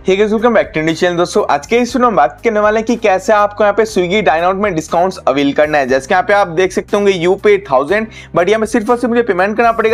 ठीक है, welcome back to channel. दोस्तों आज के इस वीडियो में बात करने वाले हैं कि कैसे आपको यहाँ पे स्विगी डाइनआउट में डिस्काउंट्स अवेल करना है। जैसे यहाँ पे आप देख सकते होंगे यू पे 1000, बट यहाँ पे सिर्फ और सिर्फ मुझे पेमेंट करना पड़ेगा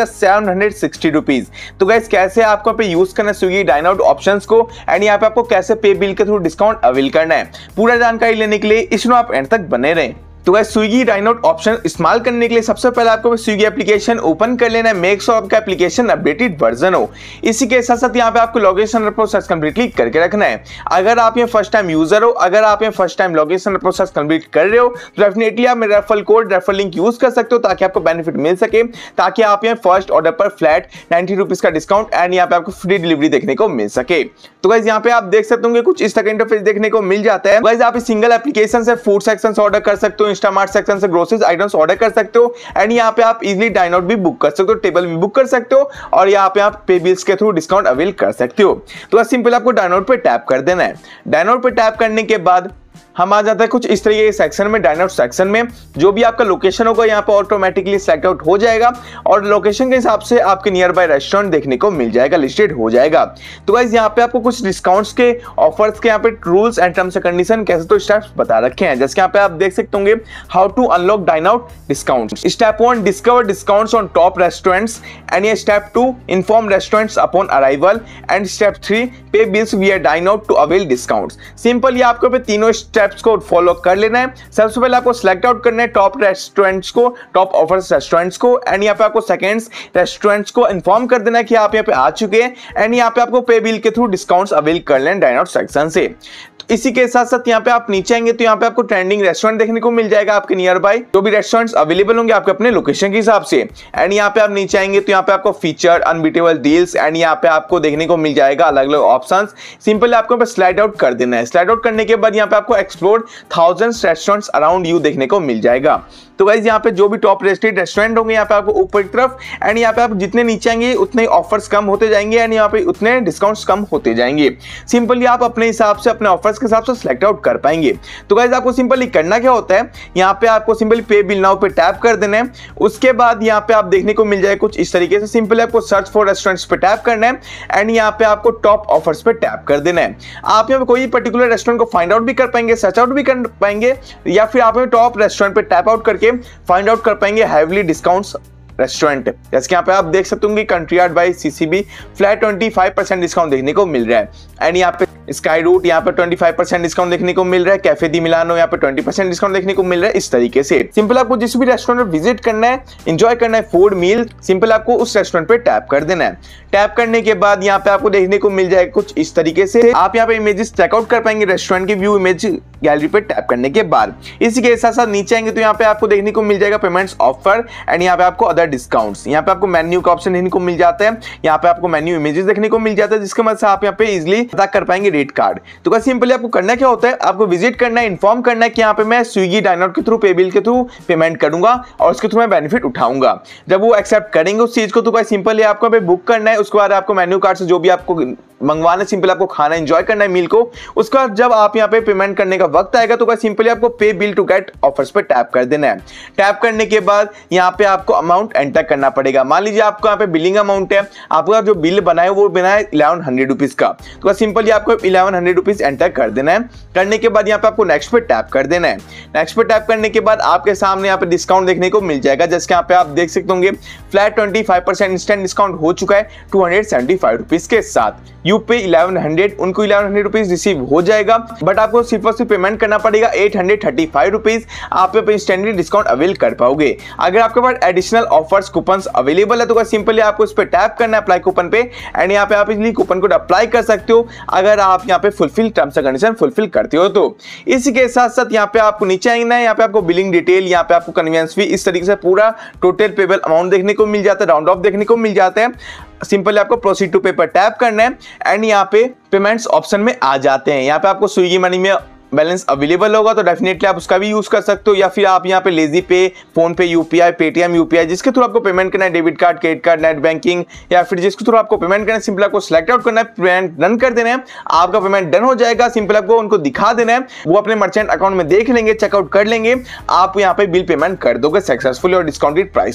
760 रुपीज। तो गाइस कैसे आपको यहाँ पे यूज करना है स्विगी डाइनआउट ऑप्शंस को एंड यहाँ पे आपको कैसे पे बिल के थ्रू डिस्काउंट अवेल करना है, पूरा जानकारी लेने के लिए इस वीडियो आप एंड तक बने रहें। तो गाइस स्विगी डाइनआउट ऑप्शन इस्तेमाल करने के लिए सबसे पहले आपको स्विगी एप्लीकेशन ओपन कर लेना है। मेक श्योर आपका एप्लीकेशन अपडेटेड वर्जन हो। इसी के साथ साथ यहाँ पे आपको लॉगिन प्रोसेस कंप्लीटली करके रखना है। अगर आप ये फर्स्ट टाइम यूजर हो, अगर आप ये first time login process complete कर रहे हो तो डेफिनेटली आप मेरा referral code referral link use कर सकते हो ताकि आपको बेनिफिट मिल सके, ताकि आप यहाँ फर्स्ट ऑर्डर पर फ्लैट 90 रुपीज का डिस्काउंट एंड यहाँ पे आपको फ्री डिलीवरी देखने को मिल सके। तो गाइस यहाँ पे आप देख सकते होंगे कुछ इस तरह का इंटरफेस देखने को मिल जाता है। गाइस आप इस सिंगल एप्लीकेशन से फूड सेक्शन से ऑर्डर कर सकते हो, इंस्टामार्ट सेक्शन से ग्रोसरीज आइटम्स ऑर्डर कर सकते हो एंड यहाँ पे आप इजीली डाइनआउट भी बुक कर सकते हो, टेबल भी बुक कर सकते हो और यहाँ पे आप पे बिल्स के थ्रू डिस्काउंट अवेल कर सकते हो। तो सिंपल आपको डाइनआउट पे टैप कर देना है। डाइनआउट पे टैप करने के बाद हम आ जाते हैं कुछ इस तरीके के सेक्शन में। डाइनआउट सेक्शन में जो भी आपका लोकेशन होगा यहाँ पे ऑटोमेटिकली सिलेक्ट आउट हो जाएगा और लोकेशन के हिसाब से आपके नियर बाय रेस्टोरेंट देखने को मिल जाएगा, लिस्टेड हो जाएगा। तो गाइस यहाँ पे आपको कुछ डिस्काउंट्स के ऑफर्स के यहाँ पे rules and terms and condition कैसे तो स्टेप्स बता रखे हैं। जैसे यहाँ पे आप देख सकते होंगे how to unlock Dineout discount. Step 1 discover discounts on top restaurants and ये step 2 inform restaurants upon arrival and step 3 pay bills via Dineout to avail discounts. Simple ये आपको पे तीनों स्टेप्स को फॉलो कर लेना है। सबसे पहले आपको सिलेक्ट आउट करना है टॉप रेस्टोरेंट्स को, टॉप ऑफर्स रेस्टोरेंट्स को एंड यहाँ पे आपको सेकंड्स रेस्टोरेंट्स को इन्फॉर्म कर देना है कि आप यहाँ पे आ चुके हैं एंड यहाँ पे आपको पे बिल के थ्रू डिस्काउंट्स अवेल कर लें डाइनआउट सेक्शन से। इसी के साथ साथ यहाँ पे आप नीचे आएंगे तो यहाँ पे आपको ट्रेंडिंग रेस्टोरेंट देखने को मिल जाएगा आपके नियर बाय, जो भी रेस्टोरेंट्स अवेलेबल होंगे आपके अपने लोकेशन के हिसाब से। एंड यहाँ पे आप नीचे आएंगे तो यहाँ पे आपको फीचर अनबीटेबल डील्स एंड यहाँ पे आपको देखने को मिल जाएगा अलग अलग ऑप्शंस। सिंपल आपको स्लाइड आउट कर देना है। स्लाइड आउट करने के बाद यहाँ पे आपको एक्सप्लोर 1000 रेस्टोरेंट्स अराउंड यू देखने को मिल जाएगा। तो गाइस यहाँ पे जो भी टॉप रेस्टेड रेस्टोरेंट होंगे यहाँ पे आपको ऊपर की तरफ एंड यहाँ पे आप जितने नीचे आएंगे उतने ऑफर्स कम होते जाएंगे एंड यहाँ पे उतने डिस्काउंट्स कम होते जाएंगे। सिंपली आप अपने हिसाब से अपने ऑफर्स के हिसाब से सिलेक्ट आउट कर पाएंगे। तो गाइस आपको सिंपली करना क्या होता है, यहाँ पे आपको सिंपली पे बिल नाउ पे टैप कर देना है। उसके बाद यहाँ पे आप देखने को मिल जाएगा कुछ इस तरीके से। सिंपली आपको सर्च फॉर रेस्टोरेंट्स पे टैप करना है एंड यहाँ पे आपको टॉप ऑफर्स पे टैप कर देना है। आप यहाँ पे कोई पर्टिकुलर रेस्टोरेंट को फाइंड आउट भी कर पाएंगे, सर्च आउट भी कर पाएंगे या फिर आप टॉप रेस्टोरेंट पे टैप आउट करके फाइंड आउट कर पाएंगे हैवीली डिस्काउंट्स रेस्टोरेंट। जैसे यहाँ पे आप देख सकते होंगे country art by CCB flat 25% discount देखने को मिल रहा है एंड यहाँ पे स्काई रूट यहाँ पे 25% डिस्काउंट देखने को मिल रहा है। कैफे दी मिलानो यहाँ पे 20% डिस्काउंट देखने को मिल रहा है। इस तरीके से सिंपल आपको जिस भी रेस्टोरेंट में विजिट करना है, एंजॉय करना है फूड मील, सिंपल आपको उस रेस्टोरेंट पे टैप कर देना है। टैप करने के बाद यहाँ पे आपको देखने को मिल जाएगा कुछ इस तरीके से। आप यहाँ पे इमेजेस चेकआउट कर पाएंगे रेस्टोरेंट के व्यू इमेज गैलरी पे टैप करने के बाद। इसी के साथ साथ नीचे आएंगे तो यहाँ पे आपको देखने को मिल जाएगा पेमेंट्स ऑफर एंड यहाँ पे आपको अदर डिस्काउंट्स। यहाँ पे आपको मेन्यू का ऑप्शन देखने को मिल जाता है। यहाँ पे आपको मेन्यू इमेजेस देखने को मिल जाता है जिसके मदद से आप यहाँ पे इजीली पता कर पाएंगे रेट कार्ड। तो सिंपली आपको करना क्या होता है, आपको विजिट करना है, इन्फॉर्म करना है कि यहाँ पे मैं स्विगी डाइनआउट के थ्रू पे बिल के थ्रू पेमेंट करूंगा और उसके थ्रू मैं बेनिफिट उठाऊंगा। जब वो एक्सेप्ट करेंगे उस चीज को तो सिंपली आपको बुक करना है। उसके बाद आपको मेन्यू कार्ड से जो भी आपको मंगवाना है, सिंपल आपको खाना एंजॉय करना है मील को। उसके बाद जब आप यहाँ पे पेमेंट करने का वक्त आएगा तो सिंपली आपको pay bill to get offers पे टैप कर देना है। टैप करने के बाद यहाँ पे आपको अमाउंट एंटर करना पड़ेगा। मान लीजिए आपको यहाँ पे बिलिंग अमाउंट है, आपका जो बिल बनाए वो बनाए 1100 रुपीज का, तो सिंपली आपको 1100 रुपीज एंटर कर देना है। करने के बाद यहाँ पे आपको नेक्स्ट पे टैप कर देना है। नेक्स्ट पे टैप करने के बाद आपके सामने यहाँ पे डिस्काउंट देखने को मिल जाएगा। जैसे यहाँ पे आप देख सकते होंगे फ्लैट 25% इंस्टेंट डिस्काउंट हो चुका है 275 रुपीज के साथ। यू पे 1100, उनको 1100 रुपीज रिसीव हो जाएगा, बट आपको सिर्फ और सिर्फ पेमेंट करना पड़ेगा 835 रुपीज। आप पे इंस्टेंटली डिस्काउंट अवेल कर पाओगे। अगर आपके पास एडिशनल ऑफर्स कूपन्स अवेलेबल है तो सिंपली आपको इस पे टैप करना है अप्लाई कूपन पे एंड यहाँ पे आप इजीली कूपन कोड अप्लाई कर सकते हो अगर आप यहाँ पे fulfil terms and condition fulfil करते हो तो। इसी के साथ साथ यहाँ पे आपको नीचे आएंगे ना, यहाँ पे आपको बिलिंग डिटेल, यहाँ पे आपको कन्वीनियंस फी, इस तरीके से पूरा टोटल पेबल अमाउंट देखने को मिल जाता है, राउंड ऑफ देखने को मिल जाता है। सिंपली आपको प्रोसीड टू पे पर टैप करना है एंड यहाँ पे पेमेंट्स ऑप्शन में आ जाते हैं। यहाँ पे आपको स्विगी मनी में बैलेंस अवेलेबल होगा तो डेफिनेटली आप उसका भी यूज कर सकते हो या फिर आप यहाँ पे लेजी पे, PhonePe UPI, Paytm UPI, जिसके थ्रू आपको पेमेंट करना है, debit card, credit card, net banking या फिर जिसके थ्रू आपको पेमेंट करना है, सिंपल आपको सिलेक्ट आउट करना है, पेमेंट डन कर देना है। आपका पेमेंट डन हो जाएगा। सिंपल आपको उनको दिखा देना है, वो अपने मर्चेंट अकाउंट में देख लेंगे, चेकआउट कर लेंगे, आप यहाँ पे बिल पेमेंट कर दोगे सक्सेसफुली और डिस्काउंटेड प्राइस पर।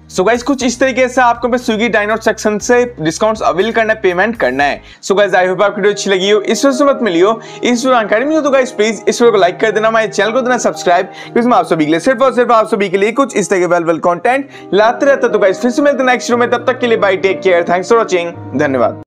सो गाइस कुछ इस तरीके से आपको पे स्विगी डाइनोट सेक्शन से डिस्काउंट्स अवेल करना है, पेमेंट करना है। सो गाइस आई होप आपको वीडियो अच्छी लगी हो, इस वीडियो से मत मिलियो, इस जानकारी मिली हो तो गाइस प्लीज इस वीडियो को लाइक कर देना, हमारे चैनल को देना सब्सक्राइब, क्योंकि मैं आप सभी के लिए सिर्फ और सिर्फ आप सभी के लिए कुछ इस तरह के वेल कंटेंट लाते रहता। तो गाइस फिर से मिलते हैं नेक्स्ट वीडियो में, तब तक के लिए bye, take care, thanks for watching, धन्यवाद।